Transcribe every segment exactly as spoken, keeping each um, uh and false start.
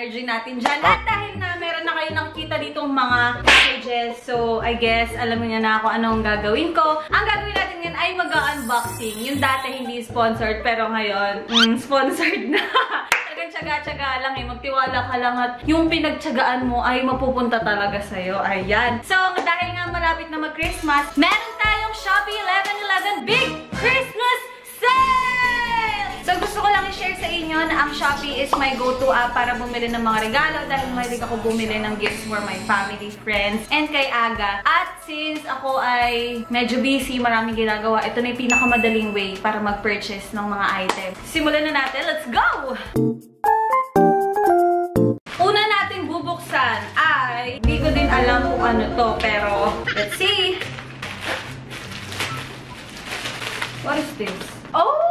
energy natin dyan. At dahil na meron na kayo nakikita ditong mga packages, so I guess alam niyo na ako anong gagawin ko. Ang gagawin natin ngayon ay mag-unboxing. Yung dati hindi sponsored, pero ngayon, mm, sponsored na. Tsaga-tsaga lang eh. Magtiwala ka lang at yung pinagtsagaan mo ay mapupunta talaga sa'yo. Ayan. So, dahil nga malapit na mag-Christmas, meron tayong Shopee eleven eleven Big Christmas Sale! So, gusto ko lang i-share sa inyo na ang Shopee is my go-to app para bumili ng mga regalo dahil mahilig ako bumili ng gifts for my family, friends, and kay Aga. At since ako ay medyo busy, maraming ginagawa, ito na yung pinakamadaling way para mag-purchase ng mga items. Simulan na natin. Let's go! Una nating bubuksan ay, hindi ko din alam kung ano to, pero let's see. What is this? Oh!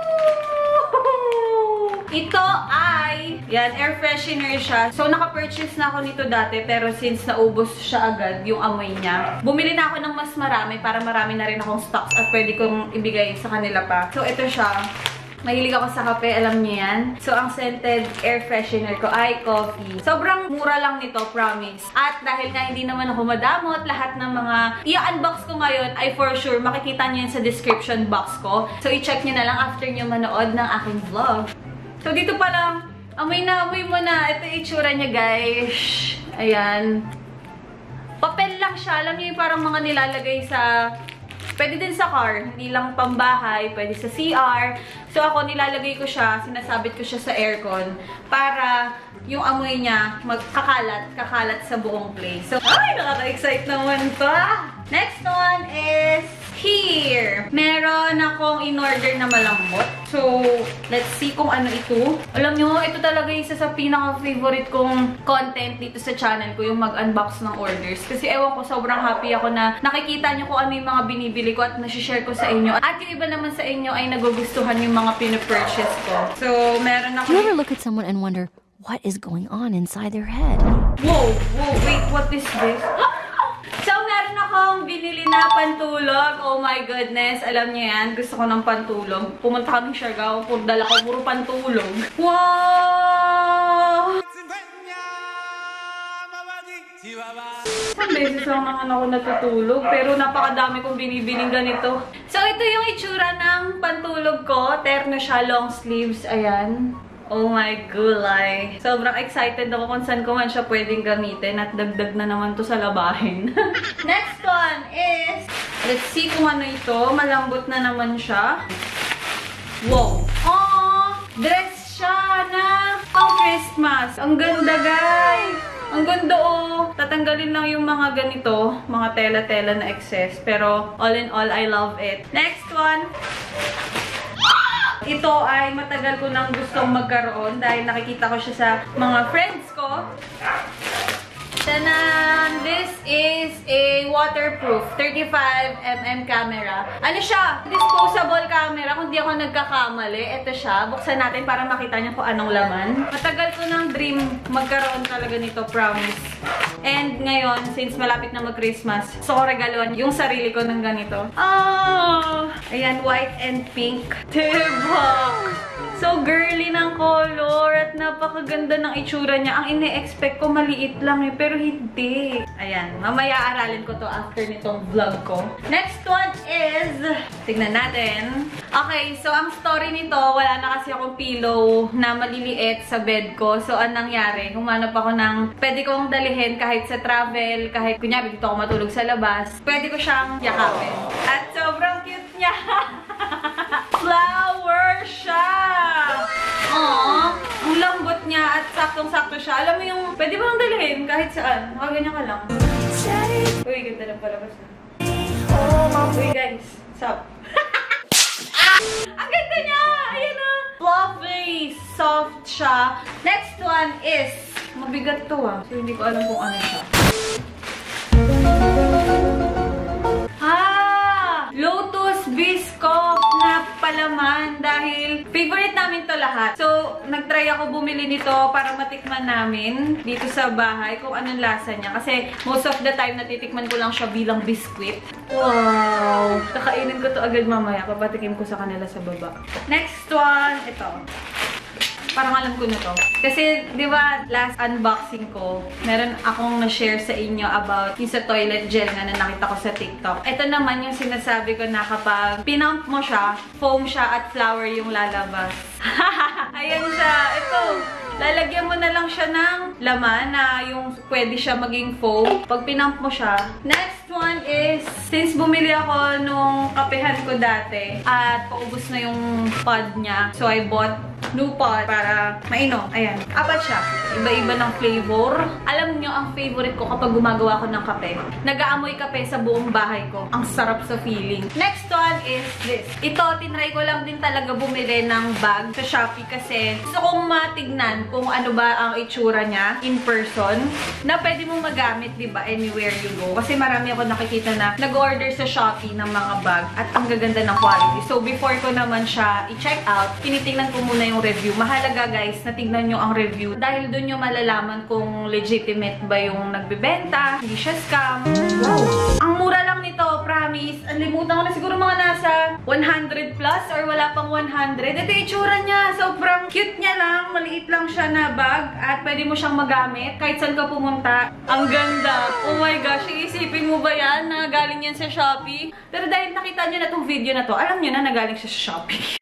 Ito ay, yan, air freshener siya. So, naka-purchase na ako nito dati, pero since naubos siya agad, yung amoy niya, bumili na ako ng mas marami para marami na rin akong stocks at pwede kong ibigay sa kanila pa. So, ito siya. Mahilig ako sa kape, alam niyo yan. So, ang scented air freshener ko ay coffee. Sobrang mura lang nito, promise. At dahil nga hindi naman ako madamot, lahat ng mga i-unbox ko ngayon ay for sure makikita niyo yan sa description box ko. So, i-check niyo na lang after niyo manood ng aking vlog. So, dito pa lang, amoy na, amoy mo na. Ito yung itsura niya, guys. Ayan. Papel lang siya. Alam niyo yung parang mga nilalagay sa... Pwede din sa car, hindi lang pambahay, pwede sa C R. So ako nilalagay ko siya, sinasabit ko siya sa aircon para yung amoy niya magkakalat, kakalat sa buong place. So, ay, nakaka-excite naman to. Next one is here. Meron akong in-order na malambot. So, let's see kung ano ito. Alam nyo, ito talaga isa sa pinaka-favorite kong content dito sa channel ko, yung mag-unbox ng orders. Kasi ewan ko, sobrang happy ako na nakikita nyo kung ano yung mga binibili ko at nasi-share ko sa inyo. At yung iba naman sa inyo ay nagugustuhan yung mga pinapurchase ko. So, meron ako... Do you ever look at someone and wonder, what is going on inside their head? Whoa! Whoa! Wait, what is this? So, meron akong binili na pantulog. Oh my goodness. Alam niyo yan. Gusto ko ng pantulog. Pumunta kami Siargao. Dala ko puro pantulog. Wow! Isang beses lang naman ako natutulog. Pero napakadami kong binibining ganito. So, ito yung itsura ng pantulog ko. Terno siya. Long sleeves. Ayan. Oh my gulay. Sobrang excited ako kung saan ko man siya pwedeng gamitin at dagdag na naman to sa labahin. Next one is, let's see kung ano ito. Malambot na naman siya. Wow! Oh! Dress siya na pang Christmas. Ang ganda, guys! Ang ganda, oh! Tatanggalin lang yung mga ganito, mga tela-tela na excess. Pero all in all, I love it. Next one. Ito ay matagal ko nang gustong magkaroon dahil nakikita ko siya sa mga friends ko. Tanan! This is a waterproof thirty-five millimeter camera. Ano siya? Disposable camera. Kung di ako nagkakamali, ito siya. Buksan natin para makita niyo kung anong laman. Matagal ko nang dream magkaroon talaga nito, promise. And ngayon, since malapit na mag-Christmas, gusto ko regaluhan yung sarili ko ng ganito. Oh! Ayan, white and pink. Diba? So girly ng color at napakaganda ng itsura niya. Ang ine-expect ko maliit lang eh, pero hindi. Ayan, mamaya aralin ko to after nitong vlog ko. Next one is, tignan natin. Okay, so ang story nito, wala na kasi akong pillow na maliliit sa bed ko. So ang nangyari, humanap ako ng pwede kong dalihin kahit sa travel, kahit kunyari dito ako matulog sa labas. Pwede ko siyang yakapin. At sobrang cute niya. Flower siya! Aww! Ang lambot niya at saktong-sakto siya. Alam mo yung, pwede mo lang dalhin kahit saan. Makaganyan ka lang. Uy, ganda ng palabas na. Uy guys, sup? Ah! Ang ganda niya! Ayan na! Fluffy! Soft siya. Next one is, mabigat to ah. So hindi ko alam kung ano siya. Ah! Lotus Biscoff na palaman dahil favorite namin to lahat. So, nag-try ako bumili nito para matikman namin dito sa bahay kung anong lasa niya. Kasi most of the time natitikman ko lang siya bilang biscuit. Wow! Kakainin ko to agad mamaya. Papatikim ko sa kanila sa baba. Next one, ito. Parang alam ko na to. Kasi, di ba, last unboxing ko, meron akong na-share sa inyo about yung sa toilet gel nga na nakita ko sa TikTok. Ito naman yung sinasabi ko na kapag pinump mo siya, foam siya at flower yung lalabas. Ayan siya. Ito. Lalagyan mo na lang siya ng laman na yung pwede siya maging foam. Pag pinump mo siya. Next one is, since bumili ako nung kapehan ko dati at paubos na yung pod niya, so I bought new pod para mainom. Ayan. Apat siya. Iba-iba ng flavor. Alam nyo, ang favorite ko kapag gumagawa ko ng kape. Nag-aamoy kape sa buong bahay ko. Ang sarap sa feeling. Next one is this. Ito, tinry ko lang din talaga bumili ng bag sa Shopee kasi gusto kong matignan kung ano ba ang itsura niya in person na pwede mong magamit, diba, anywhere you go. Kasi marami ako nakikita na nag-order sa Shopee ng mga bag at ang gaganda ng quality. So, before ko naman siya i-check out, tinitingnan ko muna yung review. Mahalaga, guys, na tignan nyo ang review dahil doon nyo malalaman kung legitimate ba yung nagbebenta, hindi siya scam. Wow! Ang mura lang nito, promise. Ang limutan ko na siguro mga nasa one hundred plus or wala pang one hundred. Ito yung itsura niya. Sobrang cute niya lang. Maliit lang siya na bag at pwede mo siyang magamit kahit saan ka pumunta. Ang ganda! Oh my gosh, iisipin mo ba yan na galing yan sa Shopee? Pero dahil nakita nyo na itong video na to, alam nyo na nagaling siya sa Shopee.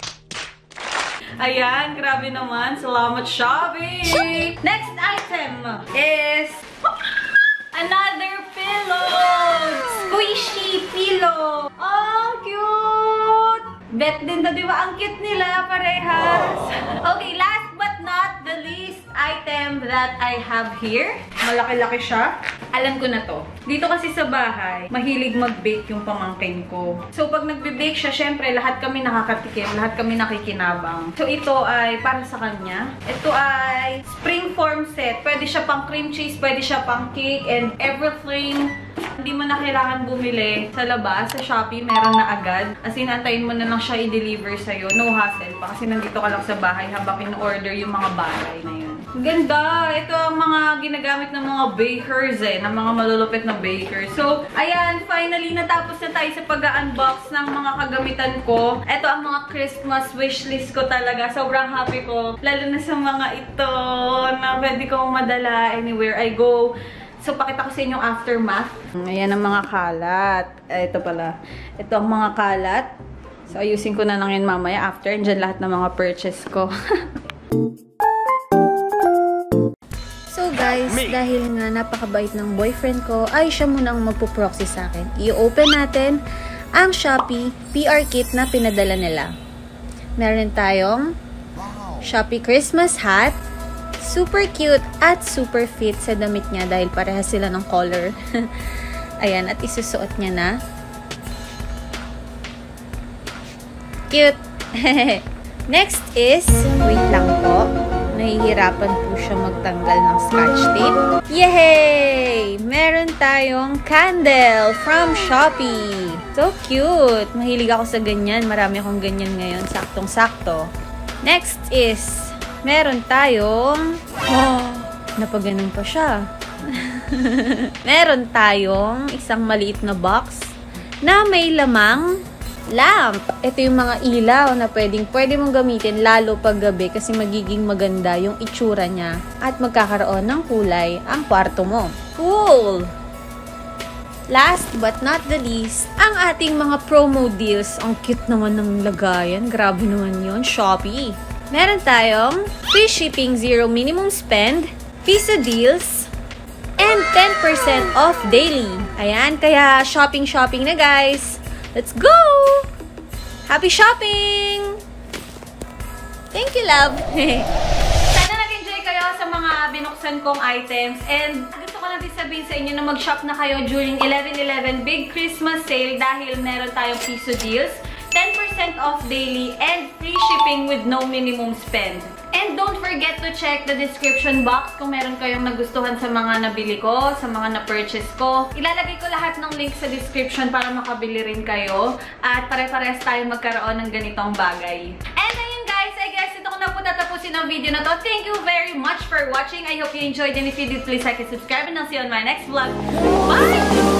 Ayan, grabe naman. Salamat, Shopee! Next item is another pillow! Squishy pillow! Oh, cute! Bet din na, di ba? Ang cute nila, parehas. Okay, last but not the least item that I have here. Malaki-laki siya. Alam ko na to. Dito kasi sa bahay, mahilig mag-bake yung pamangkin ko. So, pag nagbe-bake siya, syempre, lahat kami nakakatikim, lahat kami nakikinabang. So, ito ay para sa kanya. Ito ay spring form set. Pwede siya pang cream cheese, pwede siya pang cake, and everything. Hindi mo na kailangan bumili sa labas, sa Shopee, meron na agad. As in, antayin mo na lang siya i-deliver sa'yo. No hassle pa. Kasi nandito ka lang sa bahay habang in-order yung mga bagay na yun. Ganda! Ito ang mga ginagamit ng mga bakers eh, ng mga malulupit na bakers. So, ayan, finally, natapos na tayo sa pag-unbox ng mga kagamitan ko. Ito ang mga Christmas wishlist ko talaga. Sobrang happy ko. Lalo na sa mga ito na pwede kong madala anywhere I go. So, pakita ko sa inyo yung aftermath. Ayan ang mga kalat. Ito pala. Ito ang mga kalat. So, ayusin ko na lang yun mamaya after. Andyan lahat ng mga purchase ko. So guys, dahil nga napakabait ng boyfriend ko, ay siya muna ang magpo-proxy sa akin. I-open natin ang Shopee P R kit na pinadala nila. Meron tayong Shopee Christmas hat. Super cute at super fit sa damit niya dahil parehas sila ng color. Ayan, at isusuot niya na. Cute! Next is, wait lang po. Nahihirapan po siya magtanggal ng scotch tape. Yay! Meron tayong candle from Shopee. So cute! Mahilig ako sa ganyan. Marami akong ganyan ngayon. Saktong-sakto. Next is, meron tayong... Oh, napaganon pa siya. Meron tayong isang maliit na box na may lamang lamp. Ito yung mga ilaw na pwedeng pwede mong gamitin lalo pag gabi kasi magiging maganda yung itsura niya at magkakaroon ng kulay ang kwarto mo. Cool! Last but not the least, ang ating mga promo deals. Ang cute naman ng lagayan. Grabe naman yun. Shopee. Meron tayong free shipping, zero minimum spend, Visa deals, and ten percent off daily. Ayan, kaya shopping-shopping na guys. Let's go! Happy shopping! Thank you, love! Sana nag-enjoy kayo sa mga binuksan kong items. And gusto ko lang din sabihin sa inyo na mag-shop na kayo during eleven eleven Big Christmas Sale dahil meron tayong piso deals, ten percent off daily, and free shipping with no minimum spend. And don't forget to check the description box kung meron kayong nagustuhan sa mga nabili ko, sa mga na-purchase ko. Ilalagay ko lahat ng link sa description para makabili rin kayo. At pare-parehas tayong magkaroon ng ganitong bagay. And ayun guys, I guess ito ko na po tatapusin ang video na to. Thank you very much for watching. I hope you enjoyed, and if you did, please like and subscribe, and I'll see you on my next vlog. Bye!